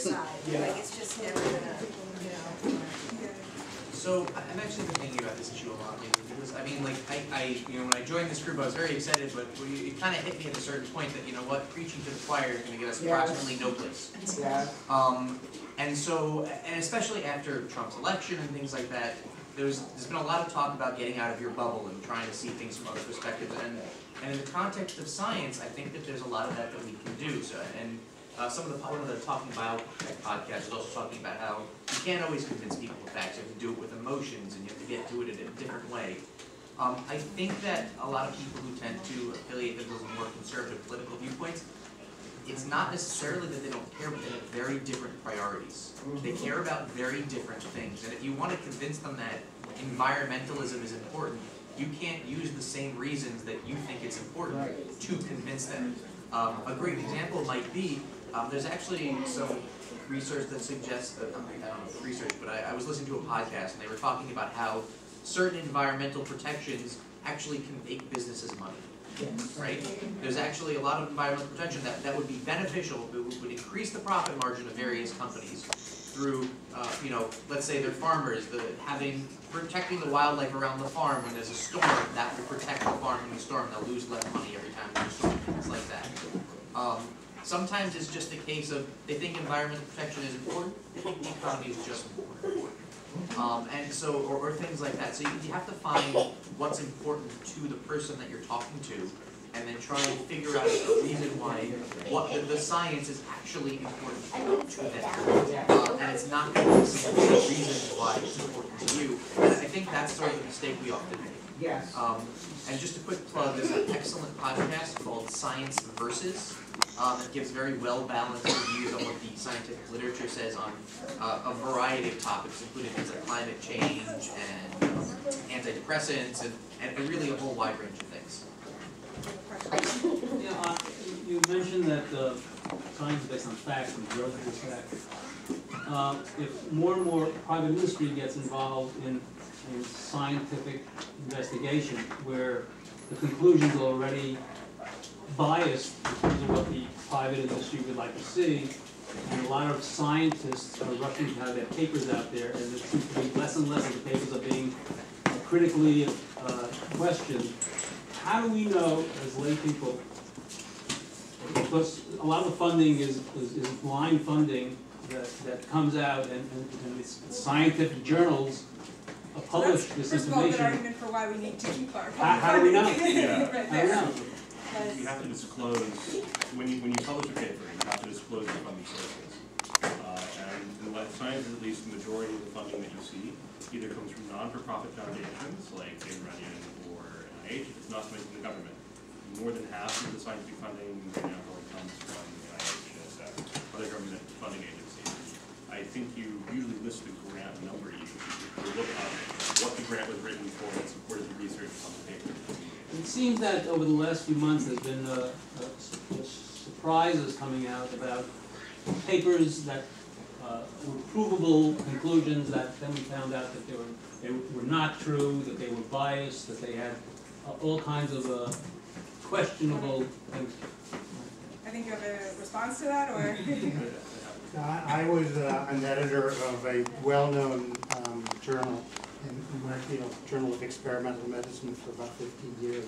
side. Yeah. Like, it's just never gonna, you know. So I'm actually been thinking about this issue a lot lately because I mean, like, you know, when I joined this group, I was very excited, but it kind of hit me at a certain point that, you know what, preaching to the choir is going to get us approximately no place. Yeah. And so, and especially after Trump's election and things like that, there's been a lot of talk about getting out of your bubble and trying to see things from other perspectives. And in the context of science, I think that there's a lot of that we can do. So, and one of the Talking Biotech podcasts is also talking about how you can't always convince people of facts. You have to do it with emotions, and you have to get to it in a different way. I think that a lot of people who tend to affiliate themselves with more conservative political viewpoints, it's not necessarily that they don't care, but they have very different priorities. They care about very different things. And if you want to convince them that environmentalism is important, you can't use the same reasons that you think it's important to convince them. A great example might be, there's actually some research that suggests, I don't know if research, but I was listening to a podcast and they were talking about how certain environmental protections actually can make businesses money. Right? There's actually a lot of environmental protection that would be beneficial, it would increase the profit margin of various companies through, you know, let's say they're farmers, protecting the wildlife around the farm when there's a storm, that will protect the farm from the storm, they'll lose less money every time there's a storm, things like that. Sometimes it's just a case of, they think environmental protection is important, they think the economy is just more important. And so, or things like that. So you have to find what's important to the person that you're talking to, and then try and figure out a reason why the science is actually important to them. And it's not going to be some reasons why it's important to you. And I think that's sort of the mistake we often make. Yes. And just a quick plug, there's an excellent podcast called Science Versus. It gives very well-balanced reviews on what the scientific literature says on a variety of topics, including things like climate change and antidepressants and really a whole wide range of things. Yeah, you mentioned that science is based on facts and growth is fact. If more and more private industry gets involved in scientific investigation, where the conclusions are already biased in terms of what the private industry would like to see, and a lot of scientists are rushing to have their papers out there, and it seems to be less and less of the papers are being critically questioned. How do we know, as lay people, because a lot of the funding is blind funding that comes out, and it's scientific journals publish this information. First of all, good argument for why we need to keep our How do we know? Yeah. Right there. You have to disclose, when you publish a paper, you have to disclose your funding sources. And in life sciences, at least, the majority of the funding that you see either comes from non-for-profit foundations like David Runyon or NIH, if it's not something from the government. More than half of the scientific funding right now comes from NIH and other government funding agencies. I think you usually list the grant number you look up what the grant was written for and supported the research on the paper. It seems that over the last few months there's been surprises coming out about papers that were provable conclusions that then we found out that they were not true, that they were biased, that they had all kinds of questionable things. I think you have a response to that, or? I was an editor of a well-known journal in my field, Journal of Experimental Medicine, for about 15 years.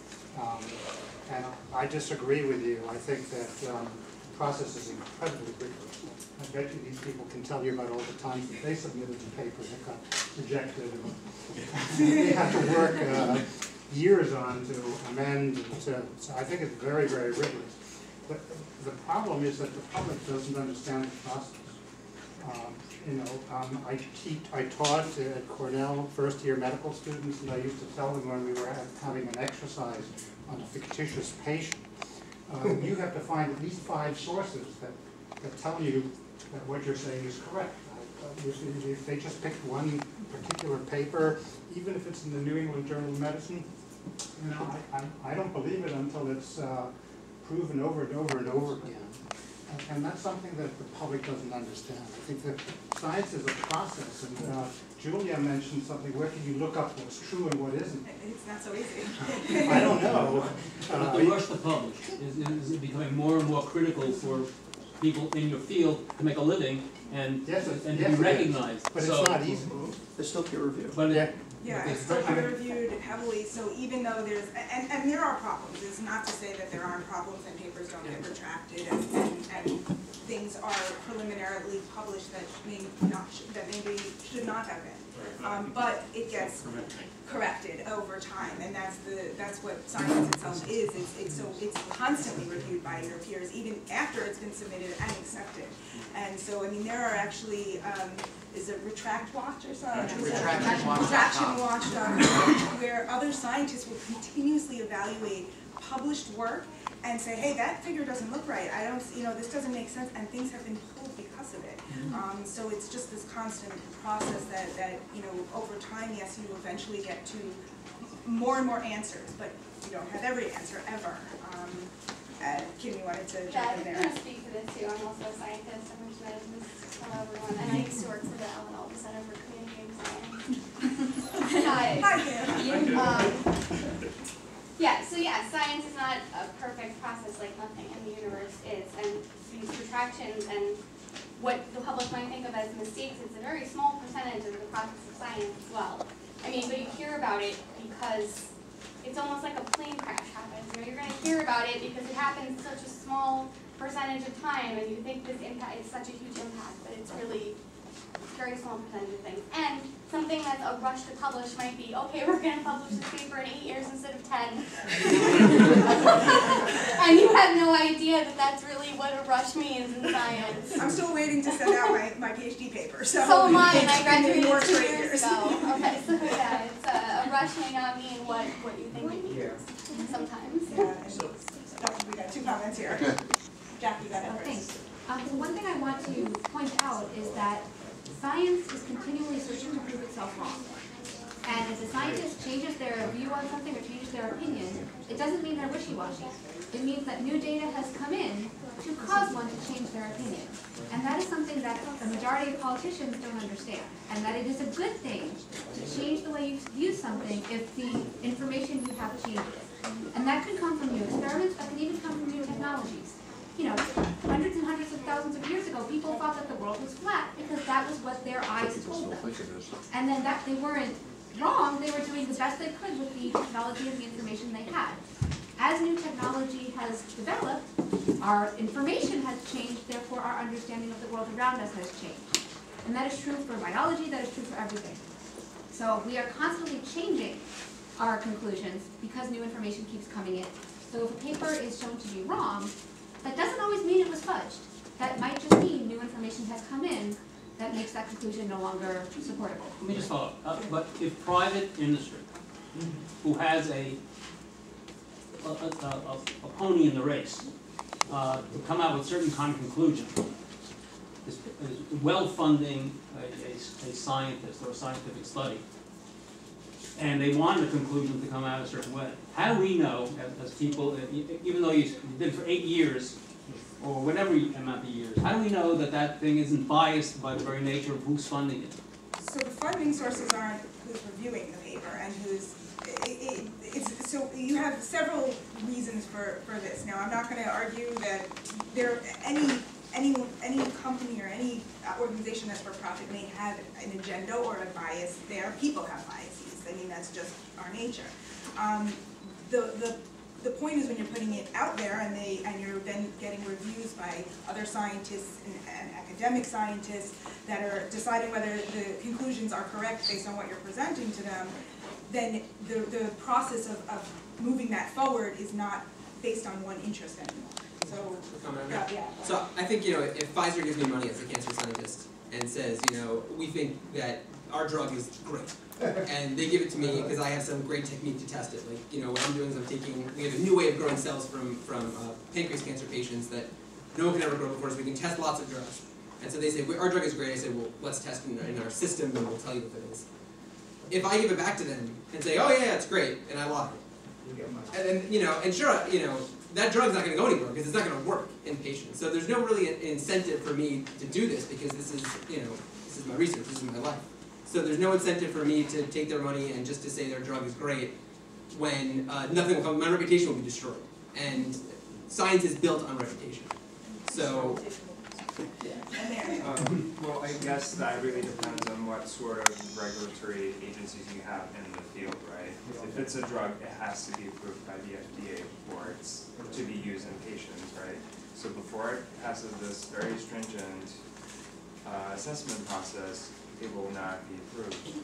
And I disagree with you. I think that the process is incredibly rigorous. I bet you these people can tell you about all the times that they submitted the papers that got rejected. They have to work years on to amend. So I think it's very, very rigorous. But the problem is that the public doesn't understand the process. I taught at Cornell first-year medical students, and I used to tell them when we were having an exercise on a fictitious patient, you have to find at least 5 sources that tell you that what you're saying is correct. If they just picked one particular paper, even if it's in the New England Journal of Medicine, I don't believe it until it's proven over and over and over again. And that's something that the public doesn't understand. I think that science is a process, and Julia mentioned something, where can you look up what's true and what isn't? It's not so easy. I don't know. The rush to publish, is it becoming more and more critical for people in your field to make a living and Yes, and yes, to it be is. recognized. But So- it's not easy. It's still peer reviewed. But Yeah. Yeah, it's it's still very- peer reviewed heavily, so even though there's, and there are problems, it's not to say that there aren't problems and papers don't get retracted and things are preliminarily published that that maybe should not have been. But it gets corrected over time, and that's what science itself is. It's constantly reviewed by your peers, even after it's been submitted and accepted. And so, I mean, there are actually, is it Retract Watch or something? Retraction Watch, where other scientists will continuously evaluate published work and say, hey, that figure doesn't look right. I don't, this doesn't make sense, and things have been pulled because of it. So it's just this constant process that over time, yes, you eventually get to more and more answers, but you don't have every answer ever. Kim, you wanted to jump in Yeah, there? I can speak to this too. I'm also a scientist. I'm just this. Hello, everyone. And I used to work for the Allen Center for Communicating Science. Hi, Kim. Yeah, so yeah, science is not a perfect process like nothing in the universe is. And these retractions and what the public might think of as mistakes, it's a very small percentage of the process of science as well. I mean, but you hear about it because it's almost like a plane crash happens. You're going to hear about it because it happens such a small percentage of time, and you think this impact is such a huge impact, but it's really a very small percentage of things. And something that's a rush to publish might be, okay, we're going to publish this paper in 8 years instead of 10. And you have no idea that that's really what a rush means in science. I'm still waiting to send out my PhD paper, so. So am I, and I it's been in the graduated works 2 for 8 years ago. Okay, so yeah, it's a rush may not mean what you think it means sometimes. Yeah, and we got 2 comments here. Jackie, you got it Oh, first. thanks. The one thing I want to point out is that science is continually searching to prove itself wrong. And if a scientist changes their view on something or changes their opinion, it doesn't mean they're wishy-washy. It means that new data has come in to cause one to change their opinion. And that is something that the majority of politicians don't understand. And that it is a good thing to change the way you view something if the information you have changes. And that can come from new experiments, that can even come from new technologies. Hundreds and hundreds of thousands of years ago, people thought that the world was flat because that was what their eyes told them. And then that they weren't wrong, they were doing the best they could with the technology and the information they had. As new technology has developed, our information has changed, therefore our understanding of the world around us has changed. And that is true for biology, that is true for everything. So we are constantly changing our conclusions because new information keeps coming in. So if a paper is shown to be wrong, that doesn't always mean it was fudged. That might just mean new information has come in that makes that conclusion no longer supportable. Let me just follow up. But if private industry, who has a pony in the race, to come out with certain kind of conclusion, is well funding a scientist or a scientific study, and they want the conclusion to come out a certain way. How do we know, as people, even though you did it for 8 years, or whatever amount of years, how do we know that that thing isn't biased by the very nature of who's funding it? So the funding sources aren't who's reviewing the paper and who's, so you have several reasons for this. Now, I'm not going to argue that any company or any organization that's for profit may have an agenda or a bias there. People have biases. I mean, that's just our nature. The point is when you're putting it out there and you're then getting reviews by other scientists and academic scientists that are deciding whether the conclusions are correct based on what you're presenting to them, then the process of moving that forward is not based on one interest anymore. So, yeah. So I think, if Pfizer gives me money as a cancer scientist and says, we think that our drug is great, and they give it to me because I have some great technique to test it. Like, what I'm doing is we have a new way of growing cells from pancreas cancer patients that no one can ever grow before, so we can test lots of drugs. And so they say, our drug is great. I say, well, let's test it in our system and we'll tell you if it is. If I give it back to them and say, oh yeah, it's great, and I lie, and then, and sure, that drug's not going to go anywhere because it's not going to work in patients. So there's no really incentive for me to do this because this is, this is my research, this is my life. So there's no incentive for me to take their money and just to say their drug is great when nothing will come, my reputation will be destroyed. And science is built on reputation. So And there, Well, I guess that really depends on what sort of regulatory agencies you have in the field, right? If it's a drug, it has to be approved by the FDA before it's to be used in patients, right? So before it passes this very stringent assessment process, it will not be approved.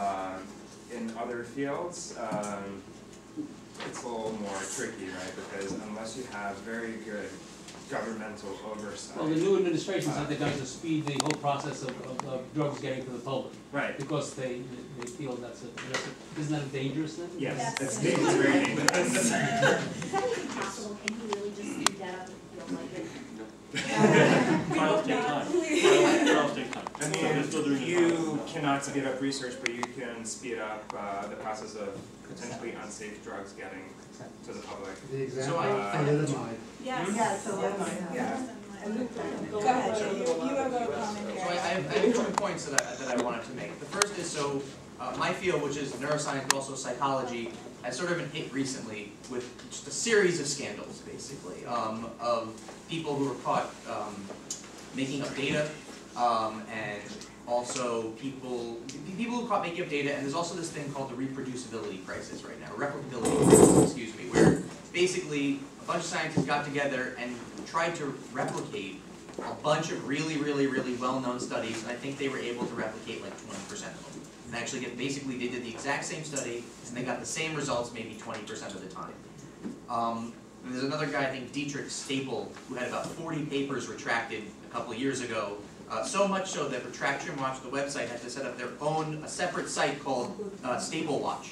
In other fields, it's a little more tricky, right? Because unless you have very good governmental oversight. Well, the new administration said they're going to speed the whole process of drugs getting to the public. Right. Because they feel isn't that a dangerous thing? Yes, it's very dangerous. Is that even possible? Can you really just speed that up and feel like it? Trials take time. Trials take time. I mean, you cannot speed up research, but you can speed up the process of potentially unsafe drugs getting to the public. The example I- of thalidomide. yes. Yes, so Yeah. Go ahead, Joe, you have a comment So here. I have 2 points that I wanted to make. The first is, so my field, which is neuroscience but also psychology, has sort of been hit recently with just a series of scandals, basically, of people who were caught making up data, and also people who caught making up data, and there's also this thing called the reproducibility crisis right now, replicability crisis, excuse me, where basically a bunch of scientists got together and tried to replicate a bunch of really well-known studies, and I think they were able to replicate like 20% of them. And actually basically they did the exact same study, and they got the same results maybe 20% of the time. And there's another guy named Dietrich Staple who had about 40 papers retracted a couple of years ago. So much so that Retraction Watch, the website, had to set up a separate site called Staple Watch,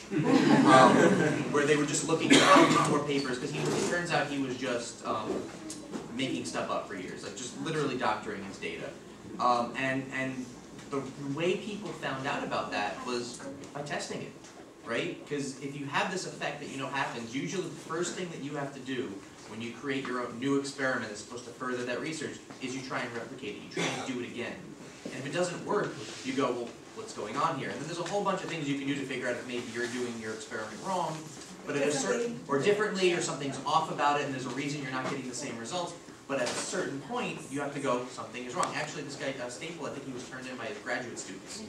where they were just looking at all these more papers, because it turns out he was just making stuff up for years, like just literally doctoring his data. And the way people found out about that was by testing it, right? Because if you have this effect that you know happens, usually the first thing that you have to do when you create your own new experiment that's supposed to further that research is you try and replicate it, you try and do it again. And if it doesn't work, you go, well, what's going on here? And then there's a whole bunch of things you can do to figure out if maybe you're doing your experiment wrong, but at a certain, or differently, or something's off about it and there's a reason you're not getting the same results. But at a certain point, you have to go, something is wrong. Actually, this guy, Staple, I think he was turned in by his graduate students.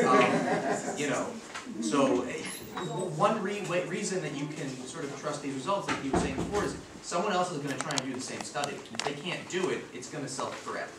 You know, so one reason that you can sort of trust these results, like he was saying before, is someone else is going to try and do the same study. If they can't do it, it's going to self-correct.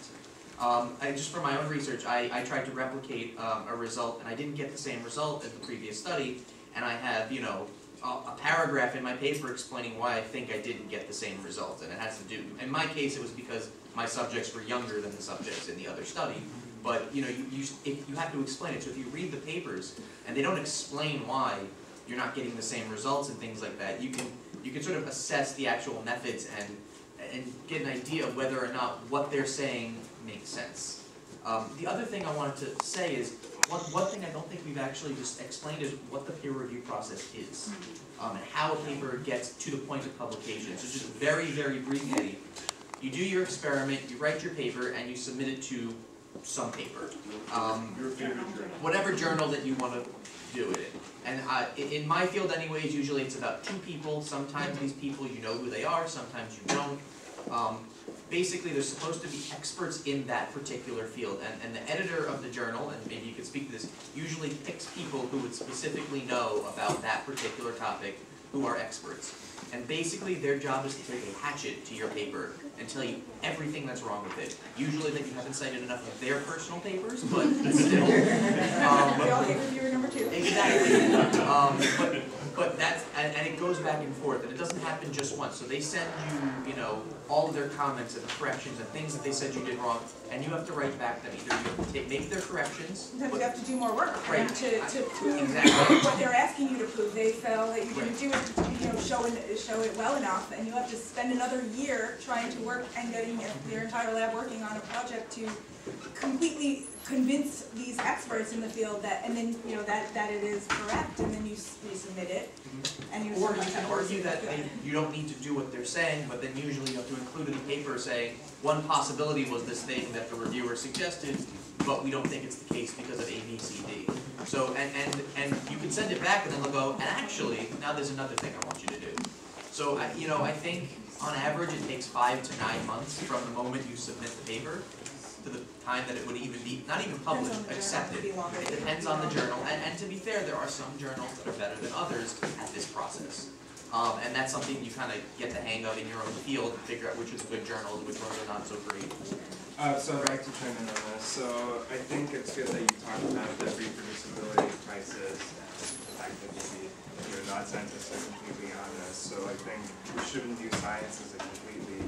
Just for my own research, I tried to replicate a result, and I didn't get the same result as the previous study, and I have, you know, a paragraph in my paper explaining why I think I didn't get the same result, and it has to do, in my case it was because my subjects were younger than the subjects in the other study, but you know, you have to explain it, so if you read the papers and they don't explain why you're not getting the same results and things like that, you can sort of assess the actual methods and get an idea of whether or not what they're saying makes sense. The other thing I wanted to say is, one thing I don't think we've actually just explained is what the peer review process is, and how a paper gets to the point of publication. So just very briefly, you do your experiment, you write your paper, and you submit it to some paper. Your favorite journal. Whatever journal that you want to do it in. And in my field anyways, usually it's about 2 people. Sometimes these people, you know who they are, sometimes you don't. Basically, they're supposed to be experts in that particular field, and the editor of the journal, and maybe you could speak to this, usually picks people who would specifically know about that particular topic, who are experts. And basically, their job is to take a hatchet to your paper and tell you everything that's wrong with it. Usually, that you haven't cited enough of their personal papers, but still. We all hate reviewer number 2. Exactly. But that's, and it goes back and forth, and it doesn't happen just once. So they send you, you know, all of their comments and the corrections and things that they said you did wrong, and you have to write back them. Either you have to make their corrections. You have to do more work, Right. to prove Exactly. what they're asking you to prove. They felt that you didn't do it, you know, show it well enough, and you have to spend another year trying to work and getting your entire lab working on a project to completely convince these experts in the field that, and then, you know, that it is correct, and then you submit it, and you Or you can argue that you don't need to do what they're saying, but then usually you have to include in the paper saying, one possibility was this thing that the reviewer suggested, but we don't think it's the case because of A, B, C, D. So, and you can send it back and then they'll go, and actually, now there's another thing I want you to do. So, you know, I think on average it takes 5 to 9 months from the moment you submit the paper to the time that it would even be, not even published, accepted. It depends on the journal, and to be fair, there are some journals that are better than others at this process. And that's something you kind of get the hang of in your own field, figure out which is good journals, which ones are not so great. So I'd like to chime in on this. So I think it's good that you talked about the reproducibility crisis and the fact that maybe not scientists are completely honest. So I think we shouldn't view science as a completely,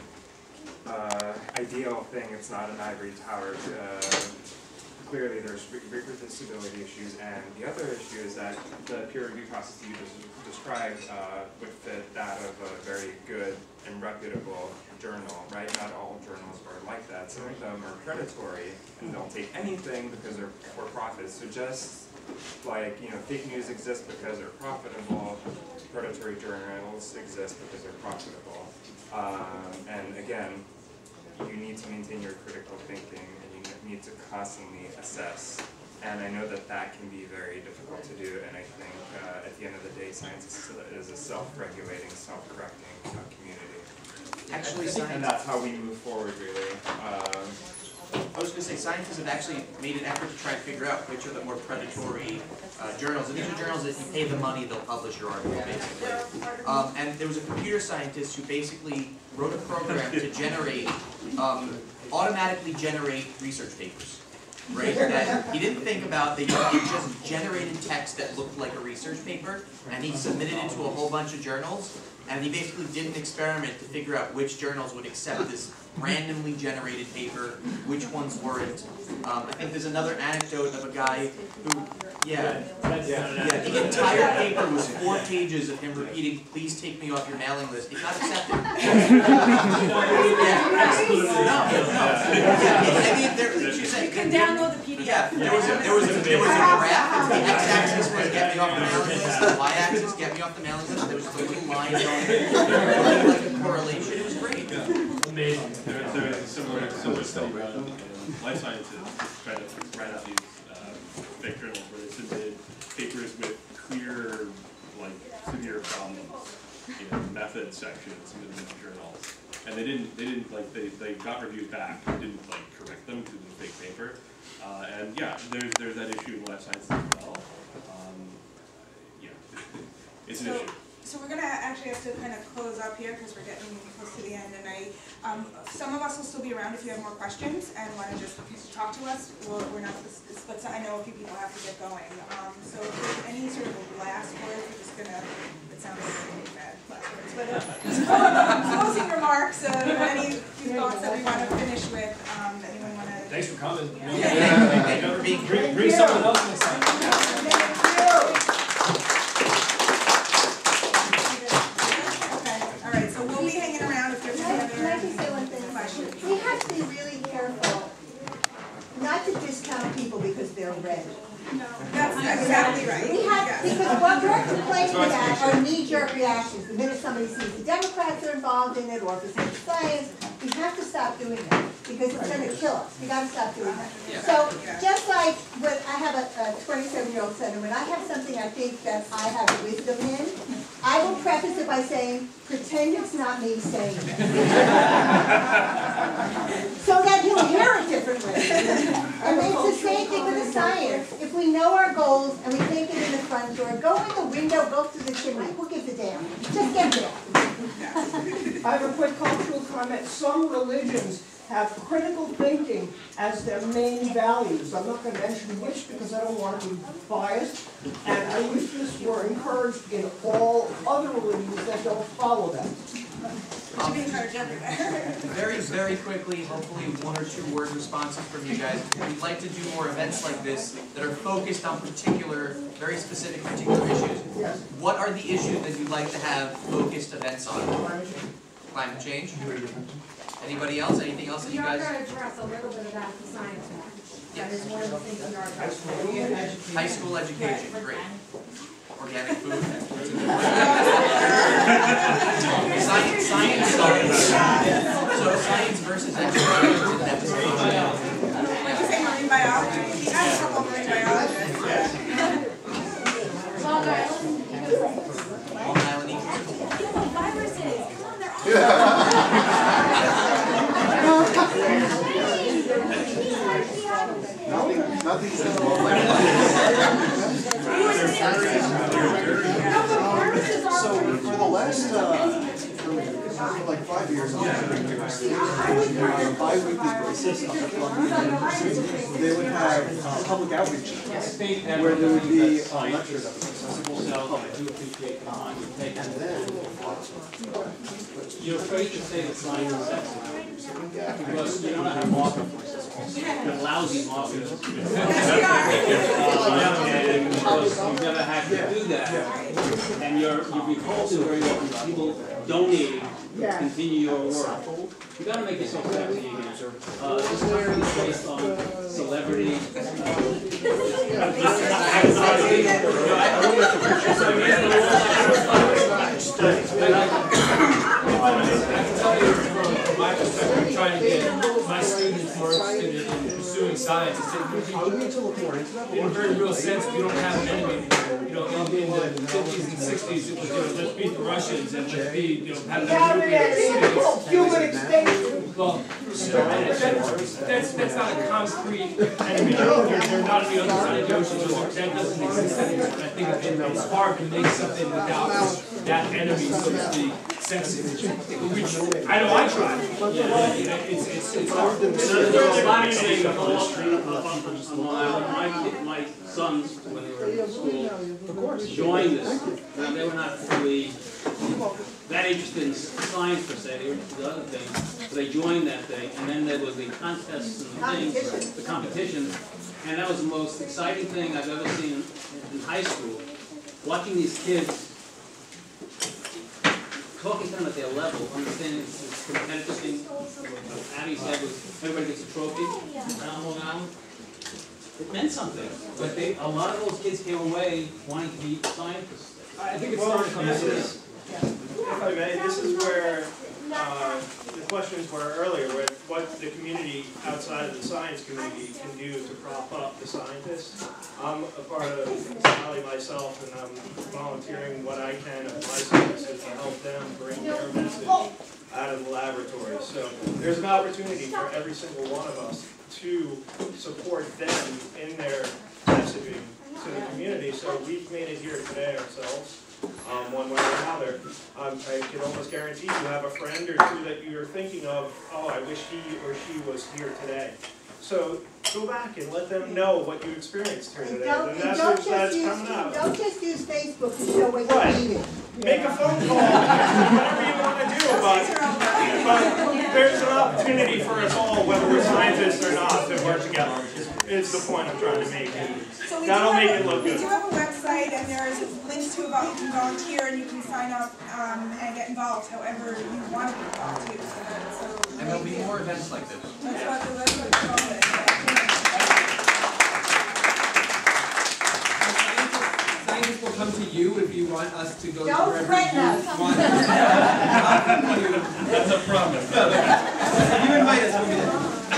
ideal thing. It's not an ivory tower. Clearly there's reproducibility issues, and the other issue is that the peer review process that you just described would fit that of a very good and reputable journal, right? Not all journals are like that. Some of them are predatory and they'll take anything because they're for profit. So just like, fake news exists because they're profitable, predatory journals exist because they're profitable. And again, you need to maintain your critical thinking, and you need to constantly assess. And I know that that can be very difficult to do, and I think at the end of the day, science is a self-regulating, self-correcting community. Actually, and that's how we move forward, really. I was going to say, scientists have actually made an effort to try and figure out which are the more predatory journals. And these are journals that if you pay the money, they'll publish your article, basically. And there was a computer scientist who basically wrote a program to generate, automatically generate research papers. Right? That he didn't think about, that it just generated text that looked like a research paper, and he submitted it to a whole bunch of journals, and he basically did an experiment to figure out which journals would accept this randomly generated paper, which ones weren't. I think there's another anecdote of a guy who, the entire paper was 4 pages of him repeating, "Please take me off your mailing list." It got accepted. You can download the PDF. Yeah, there was a graph. The x-axis was get me off the mailing list. The y-axis get me off the mailing list. There was just a little line on it, like a correlation. It was great. Amazing. There was a similar study around life sciences trying to write out these fake journals where they submitted papers with clear, severe problems, method sections in the journals, and they got reviews back, they didn't correct them to the fake paper, and yeah, there's that issue in life sciences as well. It's an issue. So we're going to actually have to kind of close up here because we're getting close to the end, and some of us will still be around if you have more questions and want to just talk to us. We're not, but I know a few people have to get going. So if there's any sort of last words, we're just going to, it sounds really bad, last words, but closing remarks, any few thoughts that we want to finish with, anyone want to? Thanks for coming. Thank you for being here. Bring someone else next time. We have to be really careful not to discount people because they're red. No, that's exactly right. We have, because what we're complaining about are knee-jerk reactions. The minute somebody sees the Democrats are involved in it, or if it's science, we have to stop doing that because it's going to kill us. We got to stop doing that. Yeah. So just like when I have a 27-year-old son, and when I have something I think that I have wisdom in, I will preface it by saying, pretend it's not me saying it. So that he'll hear it differently. And it's the same thing with the science. If we know our goals and we take it in the front door, go in the window, go through the chimney, who gives a damn? Just get there. I have a quick cultural comment. Some religions have critical thinking as their main values. I'm not going to mention which because I don't want to be biased. And I wish this were encouraged in all other religions that don't follow that. It should be encouraged everywhere. Very, very quickly, hopefully 1 or 2 word responses from you guys. We'd like to do more events like this that are focused on very specific particular issues. Yes. What are the issues that you'd like to have focused events on? Climate change? Anybody else? Anything else that you guys? We are going to address a little bit about the science package. That is one of the things we are addressing. High school education, great. Organic food. Science starts. So science versus education. What did you say, marine biology? We had a couple of marine biologists. Long Island. Long Island equals. Viruses. Come on, they're all. Nothing says So for the last, like 5 years, on a bi-weekly basis, they would have public outreach where there would be lectures that were accessible to the public. You're afraid to say that science is sexy, because you don't have market for it. They're lousy marketers. And because you've never had to do that, and you're beholden very often to people donating to continue your work. You gotta make yourself sexy again. This company is based on celebrity. I can tell you from my perspective, trying to get my students more interested in pursuing science. In a very real sense, we don't have an enemy. You know, in the 50s and 60s, it was, let's beat the Russians and let's beat, have that human extinction. Well, that's not a concrete enemy. They're not on the other side of the ocean. That doesn't exist anymore. And I think it's hard to make something without that enemy, so to speak, sexy. Which I know I tried. It's hard. There's a lot of things my sons, when they were in school, joined this. Now, they were not really that interested in science per se, they were interested in other things, so they joined that thing, and then there was the contests and the things, the competitions, and that was the most exciting thing I've ever seen in high school, watching these kids talking to them at their level, understanding this competitive thing. Abby said was everybody gets a trophy down Long Island. It meant something, but a lot of those kids came away wanting to be scientists. I think it's starting to come to this. If I may, this is where the questions were earlier, with what the community outside of the science community can do to prop up the scientists. I'm a part of Sally myself, and I'm volunteering what I can of my services to help them bring their message out of the laboratory. So there's an opportunity for every single one of us to support them in their messaging to the community. So we've made it here today ourselves. One way or another. I can almost guarantee you have a friend or two that you're thinking of, oh, I wish he or she was here today. So go back and let them know what you experienced here today. The message that's coming out. Don't just use Facebook to show what you're eating. Make a phone call, whatever you want to do, but there's an opportunity for us all, whether we're scientists or not, to work together. It's the point I'm trying to make. So that'll make it look good. We do have a website, and there's links to about you can volunteer and you can sign up and get involved however you want to be involved too. And there'll be more events like this. That's what it's called. Scientists will come to you if you want us to go to Don't wherever threaten you us. want. That's a promise. You invite us, we'll be there.